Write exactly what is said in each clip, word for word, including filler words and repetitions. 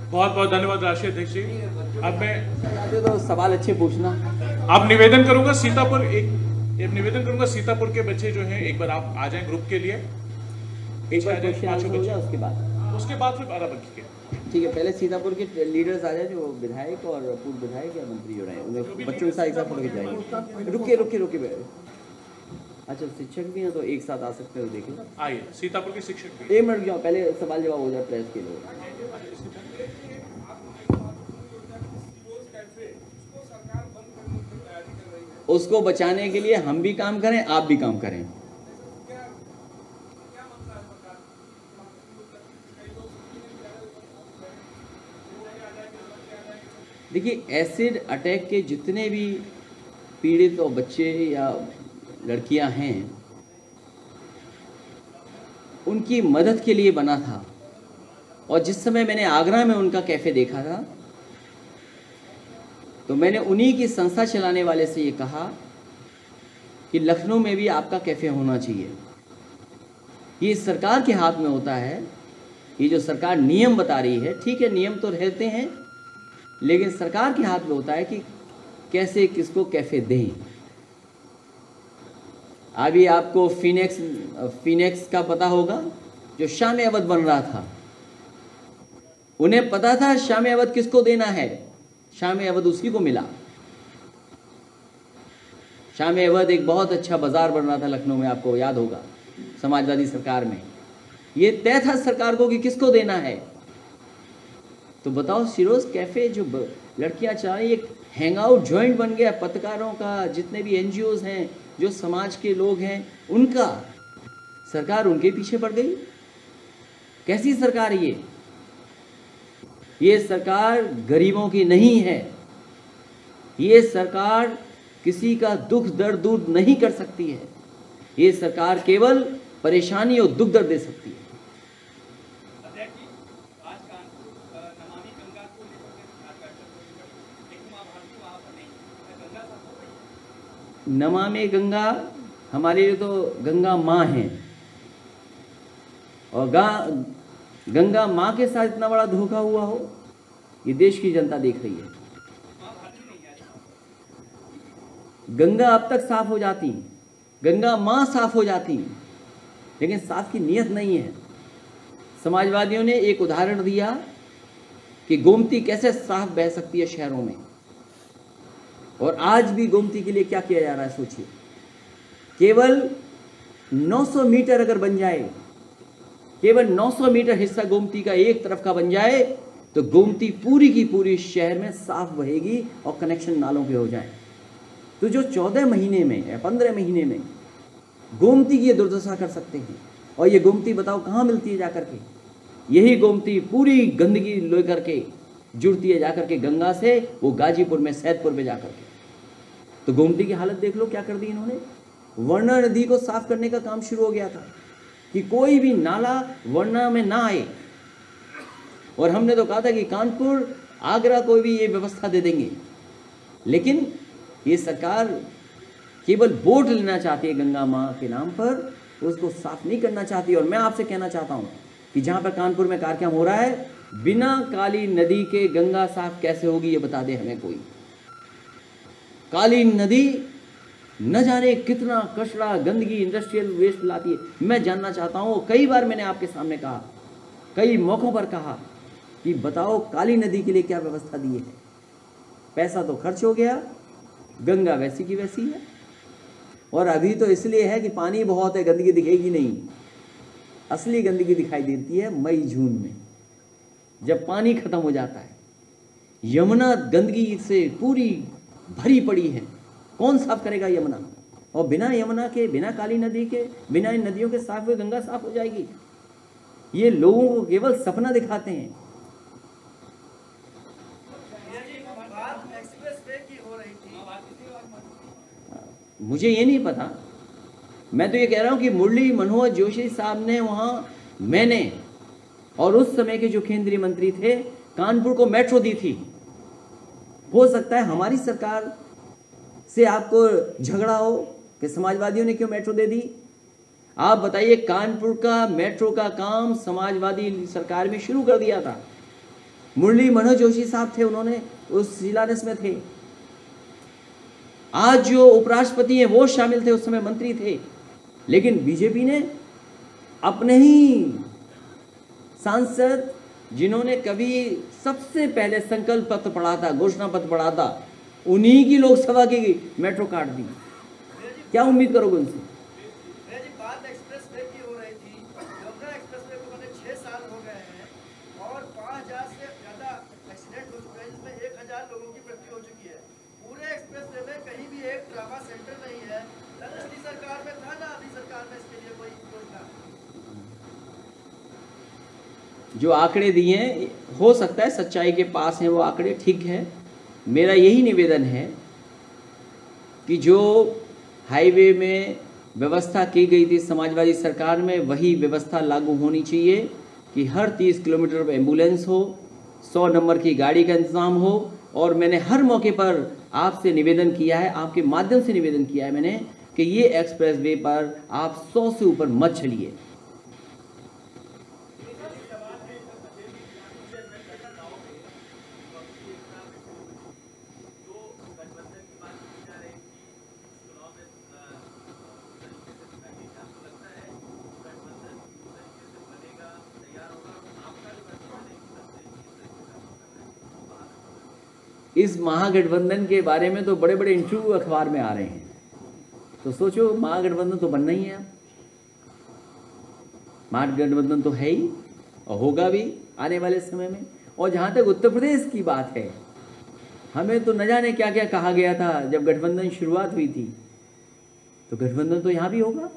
बहुत बहुत धन्यवाद राष्ट्रीय अध्यक्ष जी। अब मैं तो सवाल अच्छे पूछना। आप निवेदन करूंगा सीतापुर एक, एक निवेदन करूंगा सीतापुर के बच्चे जो हैं एक बार आप आ जाएं ग्रुप के लिए, एक बार क्वेश्चन आंसर हो जाए उसके बाद उसके बाद फिर बारह बजे के। ठीक है, पहले सीतापुर के लीडर्स आ जाए, जो विधायक और पूर्व विधायक या मंत्री जो रहे उन्हें बच्चों के साथ एक साथ फोटो खिंचाएंगे। रुके रुके रुके अच्छा शिक्षक भी हैं तो एक साथ आ सकते हो, देखिए आइए सीतापुर के शिक्षक भी। एक मिनट जाओ, पहले सवाल जवाब हो जाए प्रेस के लिए। उसको बचाने के लिए हम भी काम करें, आप भी काम करें। देखिए, एसिड अटैक के जितने भी पीड़ित और बच्चे या लड़कियां हैं उनकी मदद के लिए बना था। और जिस समय मैंने आगरा में उनका कैफ़े देखा था तो मैंने उन्हीं की संस्था चलाने वाले से ये कहा कि लखनऊ में भी आपका कैफ़े होना चाहिए। ये सरकार के हाथ में होता है, ये जो सरकार नियम बता रही है, ठीक है नियम तो रहते हैं, लेकिन सरकार के हाथ में होता है कि कैसे किसको कैफ़े दें। अभी आपको फिनेक्स फिनेक्स का पता होगा, जो शाम अवध बन रहा था, उन्हें पता था शाम अवध किसको देना है, शाम अवध उसी को मिला। शाम अवध एक बहुत अच्छा बाजार बन रहा था लखनऊ में, आपको याद होगा समाजवादी सरकार में। ये तय था सरकार को कि किसको देना है। तो बताओ, सिरोज कैफे जो लड़कियां चाह रही, एक हैंग आउट जॉइंट बन गया पत्रकारों का, जितने भी एनजीओज हैं, जो समाज के लोग हैं उनका, सरकार उनके पीछे पड़ गई। कैसी सरकार ये ये सरकार गरीबों की नहीं है। ये सरकार किसी का दुख दर्द दूर नहीं कर सकती है। ये सरकार केवल परेशानी और दुख दर्द दे सकती है। नमामि गंगा हमारे लिए तो गंगा माँ है, और गा गंगा माँ के साथ इतना बड़ा धोखा हुआ हो, ये देश की जनता देख रही है। गंगा अब तक साफ हो जाती, गंगा माँ साफ हो जाती, लेकिन साफ की नीयत नहीं है। समाजवादियों ने एक उदाहरण दिया कि गोमती कैसे साफ बह सकती है शहरों में, और आज भी गोमती के लिए क्या किया जा रहा है सोचिए। केवल नौ सौ मीटर अगर बन जाए, केवल नौ सौ मीटर हिस्सा गोमती का एक तरफ का बन जाए, तो गोमती पूरी की पूरी शहर में साफ बहेगी और कनेक्शन नालों के हो जाए। तो जो चौदह महीने में या पंद्रह महीने में गोमती की ये दुर्दशा कर सकते हैं, और ये गोमती बताओ कहाँ मिलती है जाकर के, यही गोमती पूरी गंदगी लेकर के जुड़ती है जाकर के गंगा से, वो गाजीपुर में सैदपुर में जाकर के। तो गोमती की हालत देख लो क्या कर दी इन्होंने। वर्णा नदी को साफ करने का काम शुरू हो गया था कि कोई भी नाला वर्णा में ना आए, और हमने तो कहा था कि कानपुर आगरा को भी ये व्यवस्था दे देंगे, लेकिन ये सरकार केवल वोट लेना चाहती है गंगा माँ के नाम पर, उसको साफ नहीं करना चाहती। और मैं आपसे कहना चाहता हूँ कि जहाँ पर कानपुर में कार्यक्रम हो रहा है, बिना काली नदी के गंगा साफ कैसे होगी ये बता दे हमें कोई। काली नदी न जाने कितना कचरा गंदगी इंडस्ट्रियल वेस्ट लाती है। मैं जानना चाहता हूँ, कई बार मैंने आपके सामने कहा, कई मौक़ों पर कहा कि बताओ काली नदी के लिए क्या व्यवस्था दी है। पैसा तो खर्च हो गया, गंगा वैसी की वैसी है, और अभी तो इसलिए है कि पानी बहुत है, गंदगी दिखेगी नहीं। असली गंदगी दिखाई देती है मई जून में, जब पानी खत्म हो जाता है। यमुना गंदगी से पूरी भरी पड़ी है, कौन साफ करेगा यमुना। और बिना यमुना के, बिना काली नदी के, बिना इन नदियों के साफ हुए गंगा साफ हो जाएगी। ये लोगों को केवल सपना दिखाते हैं। मुझे ये नहीं पता, मैं तो ये कह रहा हूँ कि मुरली मनोहर जोशी साहब ने वहाँ, मैंने और उस समय के जो केंद्रीय मंत्री थे, कानपुर को मेट्रो दी थी। हो सकता है हमारी सरकार से आपको झगड़ा हो कि समाजवादियों ने क्यों मेट्रो दे दी। आप बताइए, कानपुर का मेट्रो का काम समाजवादी सरकार में शुरू कर दिया था। मुरली मनोहर जोशी साहब थे, उन्होंने उस शिलान्यास में थे। आज जो उपराष्ट्रपति हैं वो शामिल थे, उस समय मंत्री थे। लेकिन बीजेपी ने अपने ही सांसद, जिन्होंने कभी सबसे पहले संकल्प पत्र पढ़ा था, घोषणा पत्र पढ़ा था, उन्हीं की लोकसभा की मेट्रो काट दी। क्या उम्मीद करोगे उनसे? बात एक्सप्रेसवे की हो रही थी, यमुना एक्सप्रेसवे को मैंने छह साल हो गए हैं और पाँच हजार से ज्यादा एक्सीडेंट हो चुके हैं, जिसमें एक हजार लोगों की मृत्यु हो चुकी है। पूरे एक्सप्रेसवे में कहीं भी एक ट्रामा सेंटर नहीं है। न पिछली सरकार में था, ना अभी सरकार में इसके लिए कोई योजना। जो आंकड़े दिए हैं, हो सकता है सच्चाई के पास है वो आंकड़े, ठीक है। मेरा यही निवेदन है कि जो हाईवे में व्यवस्था की गई थी समाजवादी सरकार में, वही व्यवस्था लागू होनी चाहिए कि हर तीस किलोमीटर पर एम्बुलेंस हो, सौ नंबर की गाड़ी का इंतजाम हो। और मैंने हर मौके पर आपसे निवेदन किया है, आपके माध्यम से निवेदन किया है मैंने, कि ये एक्सप्रेस वे पर आप सौ से ऊपर मत चलिए। इस महागठबंधन के बारे में तो बड़े बड़े इंटरव्यू अखबार में आ रहे हैं, तो सोचो महागठबंधन तो बनना ही है। महागठबंधन तो है ही और होगा भी आने वाले समय में। और जहाँ तक उत्तर प्रदेश की बात है, हमें तो न जाने क्या क्या कहा गया था जब गठबंधन शुरुआत हुई थी, तो गठबंधन तो यहाँ भी होगा।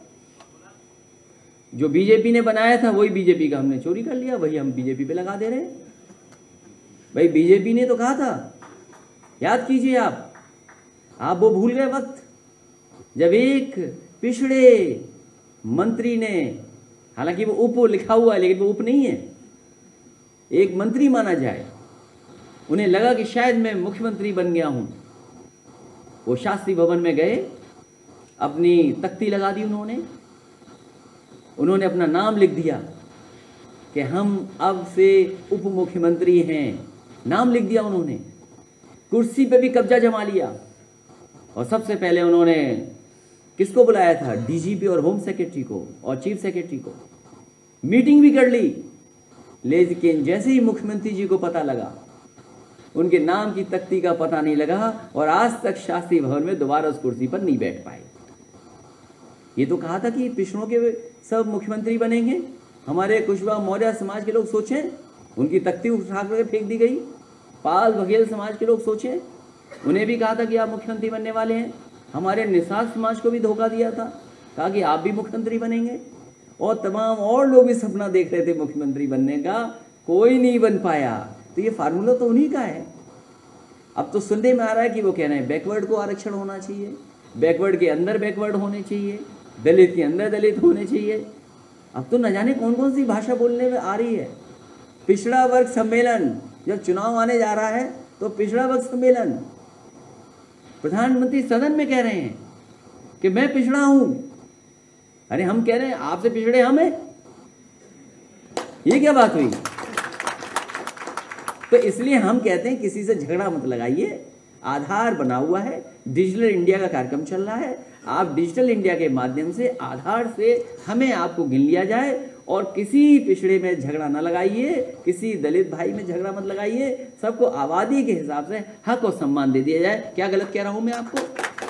जो बीजेपी ने बनाया था वही बीजेपी का हमने चोरी कर लिया, वही हम बीजेपी पे लगा दे रहे हैं। भाई बीजेपी ने तो कहा था, याद कीजिए आप आप वो भूल गए वक्त जब एक पिछड़े मंत्री ने, हालांकि वो उप लिखा हुआ है लेकिन वो उप नहीं है, एक मंत्री माना जाए, उन्हें लगा कि शायद मैं मुख्यमंत्री बन गया हूं। वो शास्त्री भवन में गए, अपनी तख्ती लगा दी उन्होंने उन्होंने अपना नाम लिख दिया कि हम अब से उप मुख्यमंत्री हैं। नाम लिख दिया उन्होंने, कुर्सी पे भी कब्जा जमा लिया। और सबसे पहले उन्होंने किसको बुलाया था? डीजीपी और होम सेक्रेटरी को और चीफ सेक्रेटरी को। मीटिंग भी कर ली, लेकिन जैसे ही मुख्यमंत्री जी को पता लगा, उनके नाम की तख्ती का पता नहीं लगा और आज तक शास्त्री भवन में दोबारा उस कुर्सी पर नहीं बैठ पाए। ये तो कहा था कि पिछड़ों के सब मुख्यमंत्री बनेंगे। हमारे कुशवाहा मौर्य समाज के लोग सोचें, उनकी तख्ती उठा कर फेंक दी गई। पाल बघेल समाज के लोग सोचें, उन्हें भी कहा था कि आप मुख्यमंत्री बनने वाले हैं। हमारे निषाद समाज को भी धोखा दिया था, कहा कि आप भी मुख्यमंत्री बनेंगे। और तमाम और लोग भी सपना देख रहे थे मुख्यमंत्री बनने का, कोई नहीं बन पाया। तो ये फार्मूला तो उन्हीं का है। अब तो सुनने में आ रहा है कि वो कह रहे हैं बैकवर्ड को आरक्षण होना चाहिए, बैकवर्ड के अंदर बैकवर्ड होने चाहिए, दलित के अंदर दलित होने चाहिए। अब तो न जाने कौन कौन सी भाषा बोलने में आ रही है। पिछड़ा वर्ग सम्मेलन, जब चुनाव आने जा रहा है तो पिछड़ा वर्ग सम्मेलन, प्रधानमंत्री सदन में कह रहे हैं कि मैं पिछड़ा हूं। अरे हम कह रहे हैं आपसे पिछड़े हम हैं, ये क्या बात हुई? तो इसलिए हम कहते हैं किसी से झगड़ा मत लगाइए। आधार बना हुआ है, डिजिटल इंडिया का कार्यक्रम चल रहा है। आप डिजिटल इंडिया के माध्यम से आधार से हमें आपको गिन लिया जाए और किसी पिछड़े में झगड़ा न लगाइए, किसी दलित भाई में झगड़ा मत लगाइए। सबको आबादी के हिसाब से हक और सम्मान दे दिया जाए। क्या गलत कह रहा हूं मैं आपको?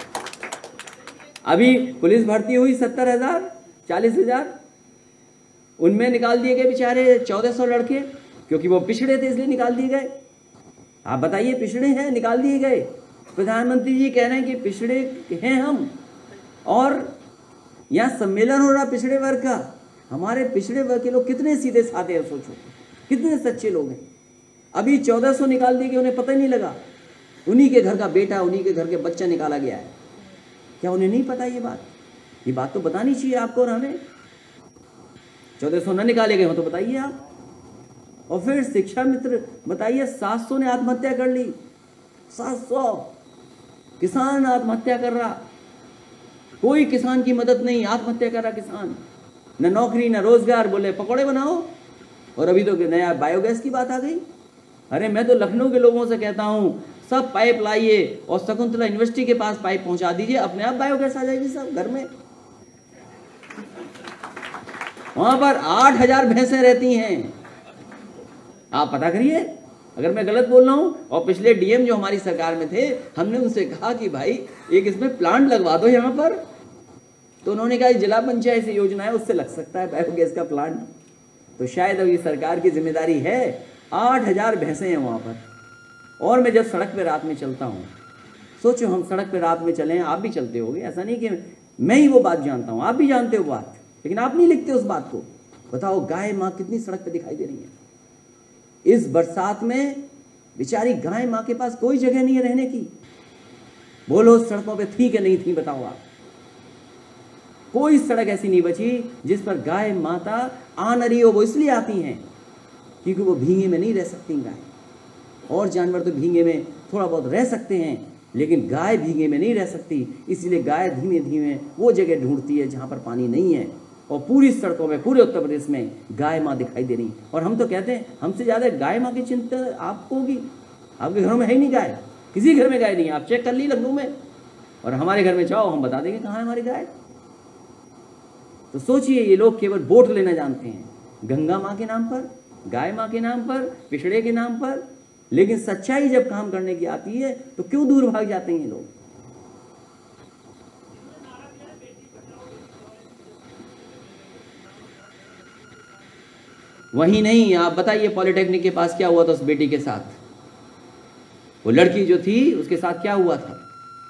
अभी पुलिस भर्ती हुई सत्तर हजार चालीस हजार उनमें निकाल दिए गए बेचारे चौदह सौ लड़के, क्योंकि वो पिछड़े थे इसलिए निकाल दिए गए। आप बताइए, पिछड़े हैं, निकाल दिए गए। प्रधानमंत्री जी कह रहे हैं कि पिछड़े हैं हम, और यहाँ सम्मेलन हो रहा पिछड़े वर्ग का। हमारे पिछड़े वर्ग के लोग कितने सीधे साधे हैं, सोचो कितने सच्चे लोग हैं। अभी चौदह सौ निकाल दिए गए, उन्हें पता ही नहीं लगा। उन्हीं के घर का बेटा, उन्हीं के घर के बच्चा निकाला गया है। क्या उन्हें नहीं पता ये बात? ये बात तो बतानी चाहिए आपको और हमें। चौदह सौ न निकाले गए हो तो बताइए आप। और फिर शिक्षा मित्र बताइए, सात सौ ने आत्महत्या कर ली। सात सौ किसान आत्महत्या कर रहा, कोई किसान की मदद नहीं, आत्महत्या कर रहा किसान। न नौकरी न रोजगार, बोले पकौड़े बनाओ। और अभी तो नया बायोगैस की बात आ गई। अरे मैं तो लखनऊ के लोगों से कहता हूँ सब पाइप लाइए और शकुंतला यूनिवर्सिटी के पास पाइप पहुंचा दीजिए, अपने आप बायोगैस आ जाएगी सब घर में। वहां पर आठ हजार भैंसें रहती हैं, आप पता करिए अगर मैं गलत बोल रहा हूं। और पिछले डीएम जो हमारी सरकार में थे, हमने उनसे कहा कि भाई एक इसमें प्लांट लगवा दो यहाँ पर, तो उन्होंने कहा जिला पंचायत से योजना है उससे लग सकता है बायोगैस का प्लांट। तो शायद अब ये सरकार की जिम्मेदारी है। आठ हजार भैंसें हैं वहाँ पर। और मैं जब सड़क पे रात में चलता हूँ, सोचो हम सड़क पे रात में चलें, आप भी चलते होगे, ऐसा नहीं कि मैं ही वो बात जानता हूँ, आप भी जानते हो बात, लेकिन आप नहीं लिखते उस बात को। बताओ गाय माँ कितनी सड़क पे दिखाई दे रही है इस बरसात में, बेचारी गाय माँ के पास कोई जगह नहीं है रहने की। बोलो सड़कों पे थी कि नहीं थी, बताओ आप। कोई सड़क ऐसी नहीं बची जिस पर गाय माता आ न रही हो। वो इसलिए आती हैं क्योंकि वो भींगे में नहीं रह सकती गाय। और जानवर तो भींगे में थोड़ा बहुत रह सकते हैं, लेकिन गाय भींगे में नहीं रह सकती। इसलिए गाय धीमे धीमे वो जगह ढूंढती है जहाँ पर पानी नहीं है। और पूरी सड़कों में पूरे उत्तर प्रदेश में गाय माँ दिखाई दे रही। और हम तो कहते हैं हमसे ज़्यादा गाय माँ की चिंता आपको होगी। आपके घरों में है ही नहीं गाय, किसी घर में गाय नहीं है। आप चेक कर ली लखनऊ में, और हमारे घर में जाओ हम बता देंगे कहाँ है हमारी गाय। तो सोचिए ये लोग केवल वोट लेना जानते हैं, गंगा माँ के नाम पर, गाय माँ के नाम पर, पिछड़े के नाम पर, लेकिन सच्चाई जब काम करने की आती है तो क्यों दूर भाग जाते हैं ये लोग। वही नहीं, आप बताइए पॉलिटेक्निक के पास क्या हुआ था उस बेटी के साथ, वो लड़की जो थी उसके साथ क्या हुआ था,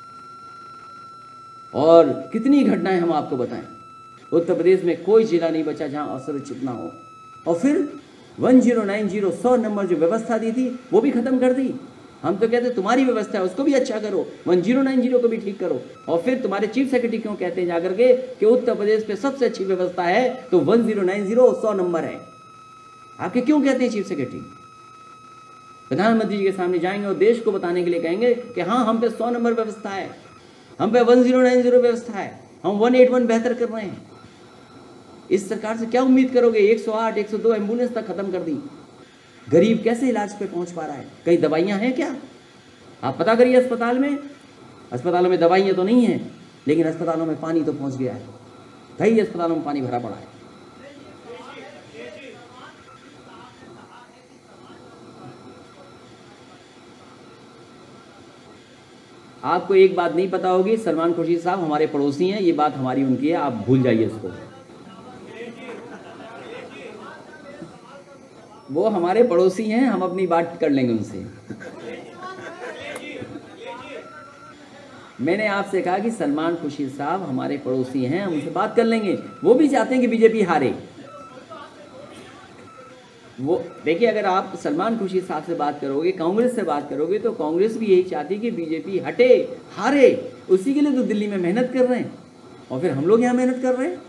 और कितनी घटनाएं हम आपको बताएं। उत्तर प्रदेश में कोई जिला नहीं बचा जहां असुरक्षित ना हो। और फिर वन जीरो नाइन जीरो सौ नंबर जो व्यवस्था दी थी वो भी खत्म कर दी। हम तो कहते तुम्हारी व्यवस्था है उसको भी अच्छा करो, वन जीरो नाइन जीरो को भी ठीक करो। और फिर तुम्हारे चीफ सेक्रेटरी क्यों कहते हैं जाकर के कि उत्तर प्रदेश पे सबसे अच्छी व्यवस्था है तो वन जीरो नाइन जीरो सौ नंबर है। आपके क्यों कहते हैं चीफ सेक्रेटरी? प्रधानमंत्री जी के सामने जाएंगे और देश को बताने के लिए कहेंगे कि हाँ हम पे सौ नंबर व्यवस्था है, हम पे वन जीरो नाइन जीरो व्यवस्था है, हम वन एट वन बेहतर कर रहे हैं। इस सरकार से क्या उम्मीद करोगे? एक सौ आठ एक सौ दो एम्बुलेंस तक खत्म कर दी। गरीब कैसे इलाज पे पहुंच पा रहा है? कई दवाइयां हैं क्या? आप पता करिए अस्पताल में, अस्पतालों में दवाइयां तो नहीं है, लेकिन अस्पतालों में पानी तो पहुंच गया है। कई अस्पतालों में पानी भरा पड़ा है। आपको एक बात नहीं पता होगी, सलमान खुर्शीद साहब हमारे पड़ोसी हैं, ये बात हमारी उनकी है, आप भूल जाइए इसको। वो हमारे पड़ोसी हैं, हम अपनी बात कर लेंगे उनसे। मैंने आपसे कहा कि सलमान खुर्शीद साहब हमारे पड़ोसी हैं, हम उनसे बात कर लेंगे। वो भी चाहते हैं कि बीजेपी हारे। वो देखिए, अगर आप सलमान खुर्शीद साहब से बात करोगे, कांग्रेस से बात करोगे, तो कांग्रेस भी यही चाहती है कि बीजेपी हटे, हारे। उसी के लिए तो दिल्ली में मेहनत कर रहे हैं, और फिर हम लोग यहाँ मेहनत कर रहे हैं।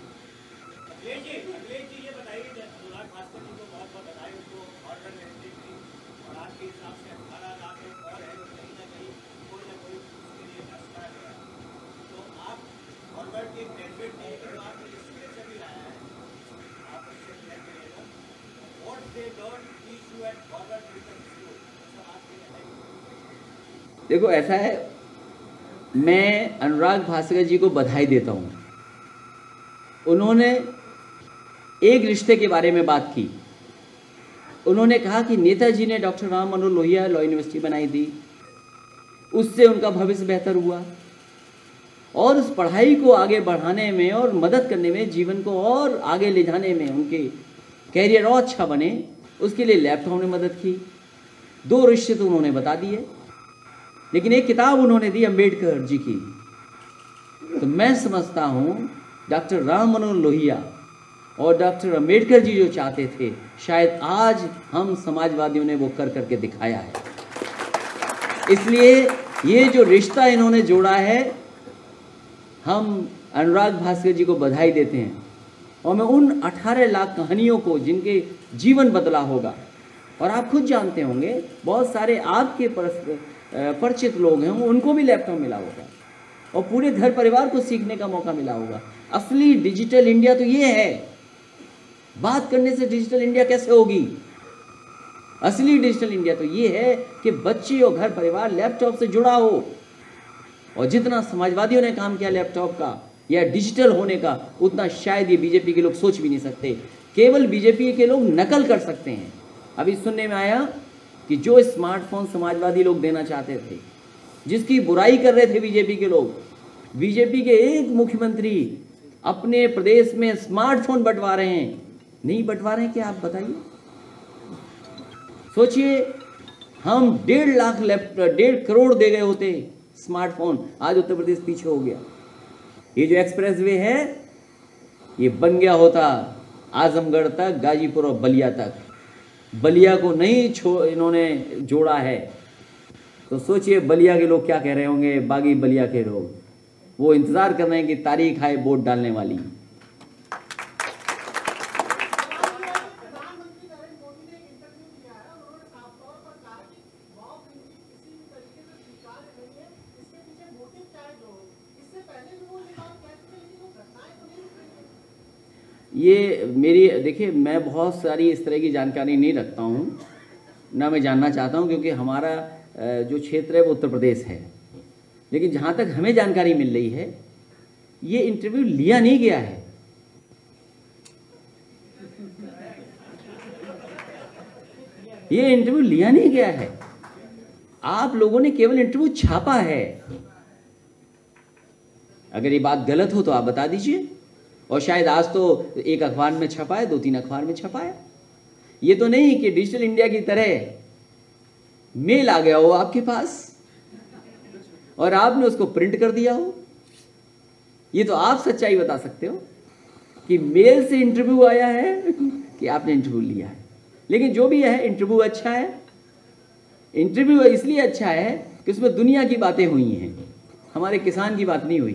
देखो ऐसा है, मैं अनुराग भास्कर जी को बधाई देता हूँ। उन्होंने एक रिश्ते के बारे में बात की। उन्होंने कहा कि नेताजी ने doctor Ram Manohar Lohia law university बनाई थी, उससे उनका भविष्य बेहतर हुआ, और उस पढ़ाई को आगे बढ़ाने में और मदद करने में, जीवन को और आगे ले जाने में, उनके कैरियर और अच्छा बने, उसके लिए लैपटॉप ने मदद की। दो रिश्ते तो उन्होंने बता दिए, लेकिन एक किताब उन्होंने दी अम्बेडकर जी की। तो मैं समझता हूँ डॉक्टर राम मनोहर लोहिया और डॉक्टर अम्बेडकर जी जो चाहते थे, शायद आज हम समाजवादियों ने वो कर करके दिखाया है। इसलिए ये जो रिश्ता इन्होंने जोड़ा है, हम अनुराग भास्कर जी को बधाई देते हैं। और मैं उन अठारह लाख कहानियों को जिनके जीवन बदला होगा, और आप खुद जानते होंगे बहुत सारे आपके परिचित लोग हैं, उनको भी लैपटॉप मिला होगा, और पूरे घर परिवार को सीखने का मौका मिला होगा। असली डिजिटल इंडिया तो ये है। बात करने से डिजिटल इंडिया कैसे होगी? असली डिजिटल इंडिया तो ये है कि बच्चे और घर परिवार लैपटॉप से जुड़ा हो। और जितना समाजवादियों ने काम किया लैपटॉप का या डिजिटल होने का, उतना शायद ये बीजेपी के लोग सोच भी नहीं सकते। केवल बीजेपी के लोग नकल कर सकते हैं। अभी सुनने में आया कि जो स्मार्टफोन समाजवादी लोग देना चाहते थे, जिसकी बुराई कर रहे थे बीजेपी के लोग, बीजेपी के एक मुख्यमंत्री अपने प्रदेश में स्मार्टफोन बंटवा रहे हैं। नहीं बंटवा रहे हैं क्या, आप बताइए। सोचिए, हम डेढ़ लाख लैपटॉप डेढ़ करोड़ दे गए होते स्मार्टफोन, आज उत्तर प्रदेश पीछे हो गया। ये जो एक्सप्रेस वे है ये बन गया होता आजमगढ़ तक, गाजीपुर और बलिया तक। बलिया को नहीं छो इन्होंने जोड़ा है, तो सोचिए बलिया के लोग क्या कह रहे होंगे। बागी बलिया के लोग वो इंतजार कर रहे हैं कि तारीख आए वोट डालने वाली। ये मेरी देखिए, मैं बहुत सारी इस तरह की जानकारी नहीं रखता हूँ, ना मैं जानना चाहता हूँ, क्योंकि हमारा जो क्षेत्र है वो उत्तर प्रदेश है। लेकिन जहाँ तक हमें जानकारी मिल रही है, ये इंटरव्यू लिया नहीं गया है। ये इंटरव्यू लिया नहीं गया है, आप लोगों ने केवल इंटरव्यू छापा है। अगर ये बात गलत हो तो आप बता दीजिए। और शायद आज तो एक अखबार में छपा है, दो तीन अखबार में छपा है। ये तो नहीं कि डिजिटल इंडिया की तरह मेल आ गया हो आपके पास और आपने उसको प्रिंट कर दिया हो। ये तो आप सच्चाई बता सकते हो कि मेल से इंटरव्यू आया है कि आपने इंटरव्यू लिया है। लेकिन जो भी है, इंटरव्यू अच्छा है। इंटरव्यू इसलिए अच्छा है कि उसमें दुनिया की बातें हुई हैं, हमारे किसान की बात नहीं हुई।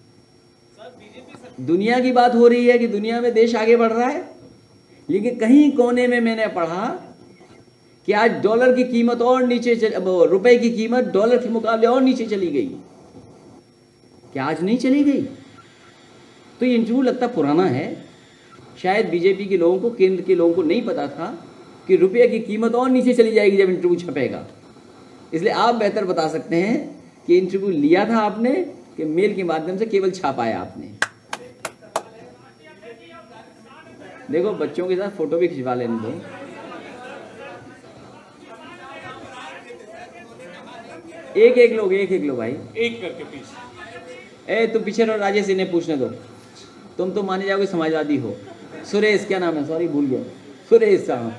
दुनिया की बात हो रही है कि दुनिया में देश आगे बढ़ रहा है। लेकिन कहीं कोने में मैंने पढ़ा कि आज डॉलर की कीमत और नीचे चल, रुपए की कीमत डॉलर के मुकाबले और नीचे चली गई। क्या आज नहीं चली गई? तो ये इंटरव्यू लगता पुराना है। शायद बीजेपी के लोगों को, केंद्र के लोगों को नहीं पता था कि रुपये की कीमत और नीचे चली जाएगी जब इंटरव्यू छपेगा। इसलिए आप बेहतर बता सकते हैं कि इंटरव्यू लिया था आपने कि मेल के माध्यम से केवल छापाया आपने। देखो, बच्चों के साथ फोटो भी खिंचवा लेने दो। एक एक लोग एक एक लोग भाई, एक करके पीछे। ए तुम पीछे रहो, राजेश इन्हें पूछने दो। तुम तो माने जाओगे समाजवादी हो। सुरेश, क्या नाम है? सॉरी भूल गया। सुरेश साहब,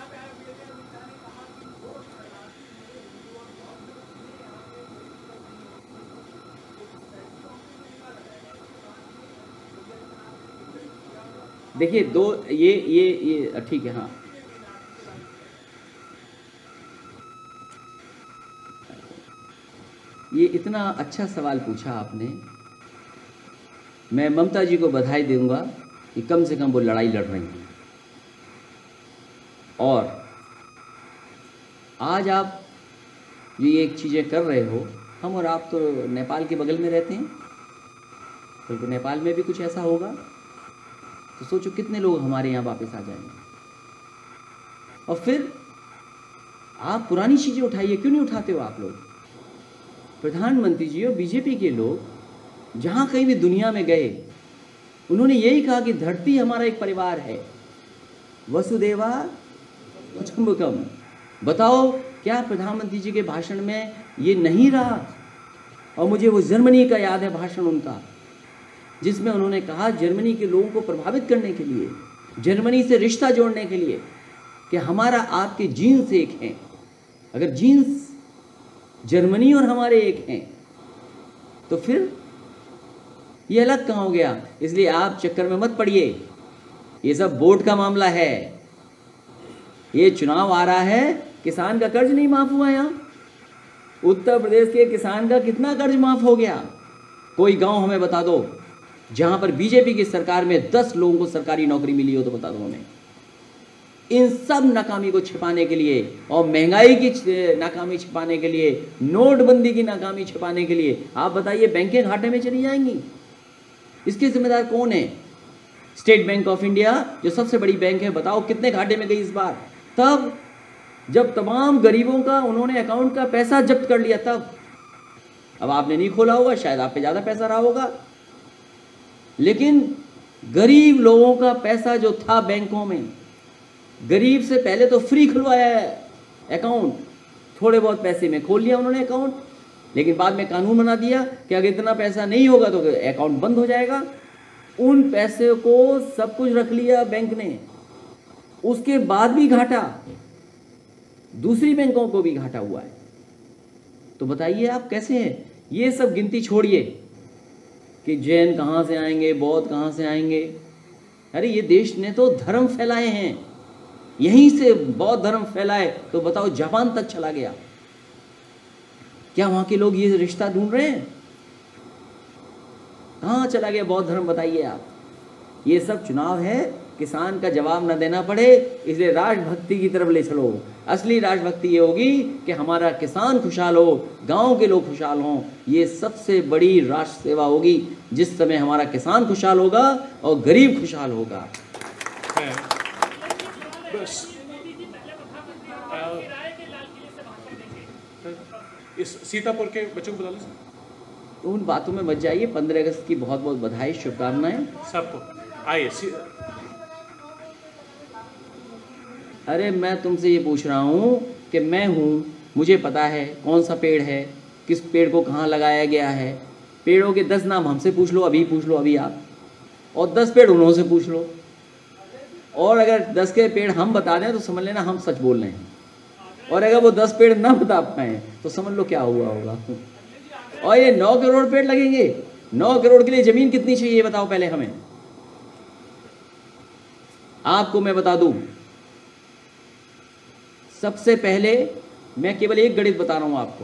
देखिए दो ये ये ये ठीक है। हाँ, ये इतना अच्छा सवाल पूछा आपने। मैं ममता जी को बधाई दूंगा कि कम से कम वो लड़ाई लड़ रही हैं। और आज आप ये एक चीज़ें कर रहे हो, हम और आप तो नेपाल के बगल में रहते हैं, तो नेपाल में भी कुछ ऐसा होगा तो सोचो कितने लोग हमारे यहाँ वापस आ जाएंगे। और फिर आप पुरानी चीज़ें उठाइए, क्यों नहीं उठाते हो आप लोग? प्रधानमंत्री जी और बीजेपी के लोग जहाँ कहीं भी दुनिया में गए, उन्होंने यही कहा कि धरती हमारा एक परिवार है, वसुदेवा कुटुंबकम। बताओ, क्या प्रधानमंत्री जी के भाषण में ये नहीं रहा? और मुझे वो जर्मनी का याद है भाषण उनका, जिसमें उन्होंने कहा जर्मनी के लोगों को प्रभावित करने के लिए, जर्मनी से रिश्ता जोड़ने के लिए, कि हमारा आपके जीन्स एक हैं। अगर जीन्स जर्मनी और हमारे एक हैं तो फिर ये अलग कहाँ हो गया? इसलिए आप चक्कर में मत पड़िए, ये सब वोट का मामला है। ये चुनाव आ रहा है, किसान का कर्ज नहीं माफ हुआ। यहाँ उत्तर प्रदेश के किसान का कितना कर्ज माफ हो गया? कोई गांव हमें बता दो जहां पर बीजेपी की सरकार में दस लोगों को सरकारी नौकरी मिली हो तो बता दो हमें। इन सब नाकामी को छिपाने के लिए और महंगाई की नाकामी छिपाने के लिए, नोटबंदी की नाकामी छिपाने के लिए, आप बताइए बैंकें घाटे में चली जाएंगी। इसके जिम्मेदार कौन है? स्टेट बैंक ऑफ इंडिया, जो सबसे बड़ी बैंक है, बताओ कितने घाटे में गई इस बार। तब जब तमाम गरीबों का उन्होंने अकाउंट का पैसा जब्त कर लिया तब। अब आपने नहीं खोला होगा, शायद आप पे ज़्यादा पैसा रहा होगा, लेकिन गरीब लोगों का पैसा जो था बैंकों में, गरीब से पहले तो फ्री खुलवाया है अकाउंट, थोड़े बहुत पैसे में खोल लिया उन्होंने अकाउंट, लेकिन बाद में कानून बना दिया कि अगर इतना पैसा नहीं होगा तो अकाउंट बंद हो जाएगा। उन पैसे को सब कुछ रख लिया बैंक ने, उसके बाद भी घाटा, दूसरी बैंकों को भी घाटा हुआ है। तो बताइए आप कैसे हैं? ये सब गिनती छोड़िए कि जैन कहाँ से आएंगे, बौद्ध कहाँ से आएंगे। अरे ये देश ने तो धर्म फैलाए हैं, यहीं से बौद्ध धर्म फैलाए तो बताओ जापान तक चला गया। क्या वहाँ के लोग ये रिश्ता ढूंढ रहे हैं? कहाँ चला गया बौद्ध धर्म बताइए आप। ये सब चुनाव है, किसान का जवाब न देना पड़े, इसलिए राष्ट्रभक्ति की तरफ ले चलो। असली राष्ट्रभक्ति ये होगी कि हमारा किसान खुशहाल हो, गांव के लोग खुशहाल हों। ये सबसे बड़ी राष्ट्र सेवा होगी जिस समय हमारा किसान खुशहाल होगा और गरीब खुशहाल होगा। बस इस सीतापुर के बच्चों को बता लो। तो उन बातों में मत जाइए। पंद्रह अगस्त की बहुत बहुत बधाई, शुभकामनाएं सबको। आइए। अरे मैं तुमसे ये पूछ रहा हूँ कि मैं हूँ, मुझे पता है कौन सा पेड़ है, किस पेड़ को कहाँ लगाया गया है। पेड़ों के दस नाम हमसे पूछ लो, अभी पूछ लो अभी आप, और दस पेड़ उन्हों से पूछ लो। और अगर दस के पेड़ हम बता दें तो समझ लेना हम सच बोल रहे हैं, और अगर वो दस पेड़ ना बता पाए तो समझ लो क्या हुआ होगा। और ये नौ करोड़ पेड़ लगेंगे, नौ करोड़ के लिए जमीन कितनी चाहिए ये बताओ पहले हमें। आपको मैं बता दूं, सबसे पहले मैं केवल एक गणित बता रहा हूं आपको।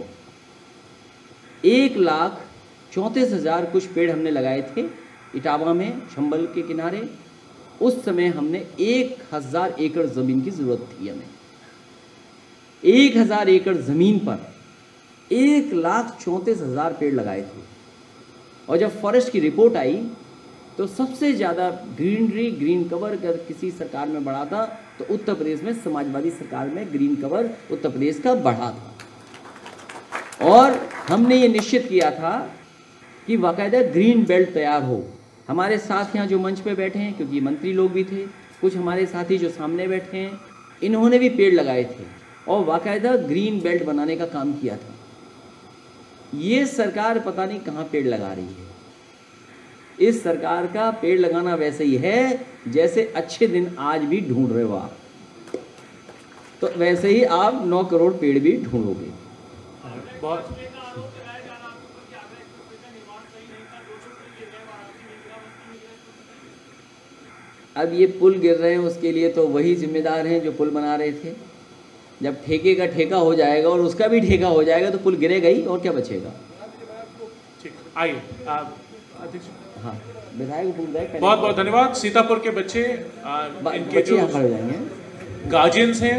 एक लाख चौंतीस हजार कुछ पेड़ हमने लगाए थे इटावा में, चंबल के किनारे। उस समय हमने एक हजार एकड़ जमीन की जरूरत थी हमें। एक हजार एकड़ जमीन पर एक लाख चौंतीस हजार पेड़ लगाए थे। और जब फॉरेस्ट की रिपोर्ट आई तो सबसे ज़्यादा ग्रीनरी, ग्रीन कवर अगर किसी सरकार में बढ़ा था तो उत्तर प्रदेश में, समाजवादी सरकार में ग्रीन कवर उत्तर प्रदेश का बढ़ा था। और हमने ये निश्चित किया था कि बाकायदा ग्रीन बेल्ट तैयार हो। हमारे साथ यहाँ जो मंच पे बैठे हैं, क्योंकि मंत्री लोग भी थे, कुछ हमारे साथी जो सामने बैठे हैं, इन्होंने भी पेड़ लगाए थे और बाकायदा ग्रीन बेल्ट बनाने का काम किया था। ये सरकार पता नहीं कहाँ पेड़ लगा रही है। इस सरकार का पेड़ लगाना वैसे ही है जैसे अच्छे दिन आज भी ढूंढ रहे हो आप, तो वैसे ही आप नौ करोड़ पेड़ भी ढूंढोगे। बहुत अब ये पुल गिर रहे हैं, उसके लिए तो वही जिम्मेदार हैं जो पुल बना रहे थे। जब ठेके का ठेका हो जाएगा और उसका भी ठेका हो जाएगा तो पुल गिरेगा ही, और क्या बचेगा। ठीक, आइए आप अध्यक्ष। हाँ, विधायक बोल रहे हैं। बहुत बहुत धन्यवाद। सीतापुर के बच्चे, आ, इनके जो यहाँ खड़े हो जाएंगे, गार्जियंस हैं,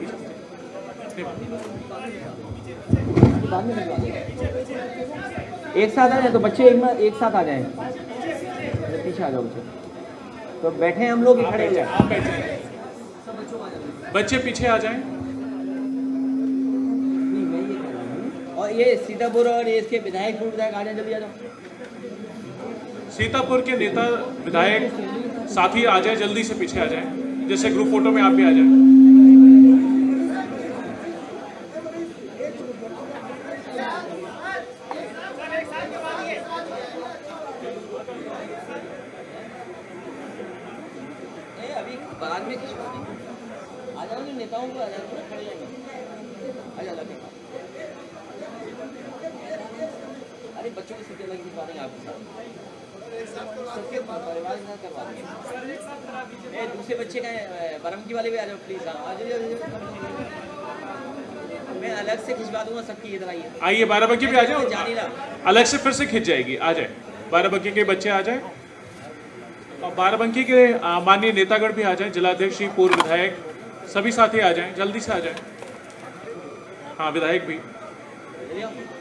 एक साथ आ जाए तो बच्चे एक, एक साथ आ जाएं। पीछे आ जाओ बच्चे, तो बैठे हैं हम लोग, खड़े हो जाए। आप बैठे, बच्चे पीछे आ जाएं। और ये सीतापुर और ये इसके विधायक विधायक आ जाए, जल्दी आ जाओ। सीतापुर के नेता विधायक साथी आ जाए, जल्दी से पीछे आ जाए, जैसे ग्रुप फोटो में आप भी आ जाए। अभी बाद में आ जाओ, नेताओं को आ जाओ, खड़े आ जाओ। अरे बच्चों की सीटें लगी दिखवा देंगे आपके साथ, सबके परिवार के साथ करवा देंगे। दूसरे बच्चे का बाराबंकी वाले भी आ जाओ प्लीज। आ जाओ, मैं अलग से खिंचवा दूंगा सबकी। इधर आइए, आइए बाराबंकी भी आ जाओ, अलग से फिर से खिंच जाएगी। आ जाए, बाराबंकी के बच्चे आ जाए, और बाराबंकी के माननीय नेतागण भी आ जाए, जिलाध्यक्ष जी, पूर्व विधायक, सभी साथी आ जाएं, जल्दी से आ जाएं। हाँ, विधायक भी।